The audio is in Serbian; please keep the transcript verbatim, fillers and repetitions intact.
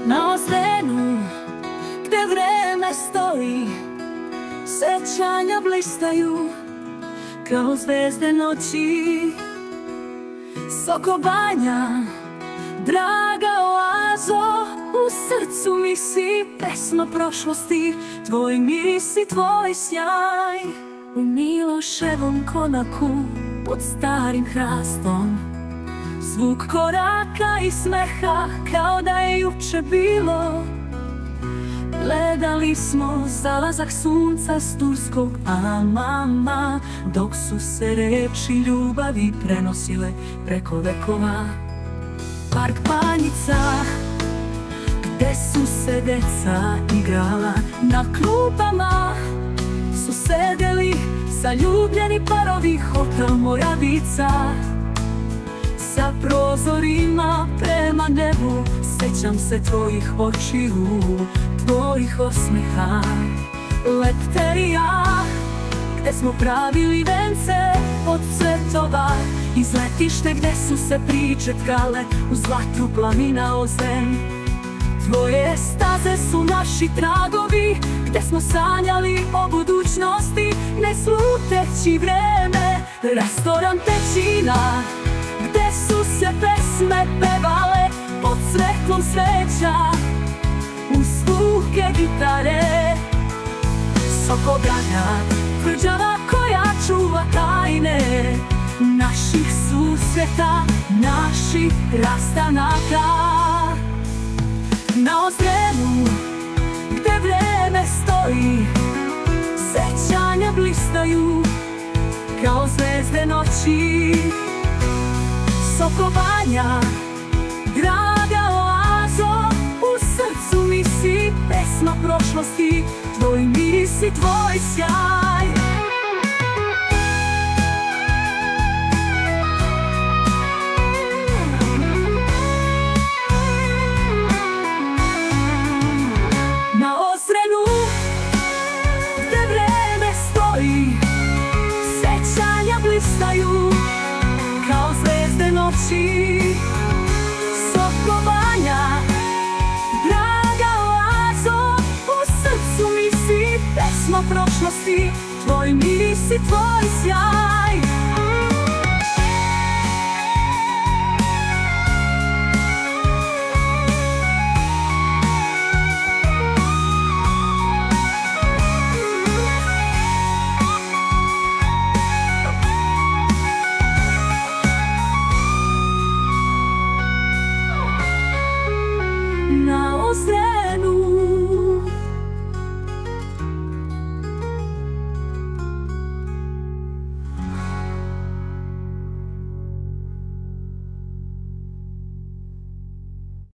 Na ozrenu gde vreme stoji, sećanja blistaju kao zvezde noći. Soko Banja, draga oazo, u srcu mi si pesma prošlosti, tvoj miris i tvoj sjaj. U Miloševom konaku pod starim hrastom, zvuk koraka i smeha kao da je juče bilo. Gledali smo zalazak sunca s turskog Amama, dok su se reči ljubavi prenosile preko vekova. Park Panjica, gde su se deca igrala, na klupama su sedeli zaljubljeni parovi. Hotel Moravica, sa prozorima prema nebu, sećam se tvojih očiju, tvojih osmeha. Lepterija, gde smo pravili vence od cvetova, iz letište gde su se priče tkale uz vatru plamina ozen. Tvoje staze su naši tragovi, gde smo sanjali o budućnosti, ne sluteći vreme. Restoran Pećina, gde su se pesme pevale pod svetlom sveća, uz zvuke gitare. Soko Banja, tvrđava koja čuva tajne naših susreta, naših rastanaka. Na ozrenu gde vreme stoji, sećanja blistaju kao zvezde noći. Soko Banja, draga oazo, u srcu mi si pesma prošlosti, tvoj miris i tvoj sjaj. Na ozrenu gde vreme stoji, sećanja blistaju kao zvezde noći. Soko Banja, draga oazo, u srcu mi si pesma prošlosti, tvoj miris i tvoj sjaj. Na ozrenu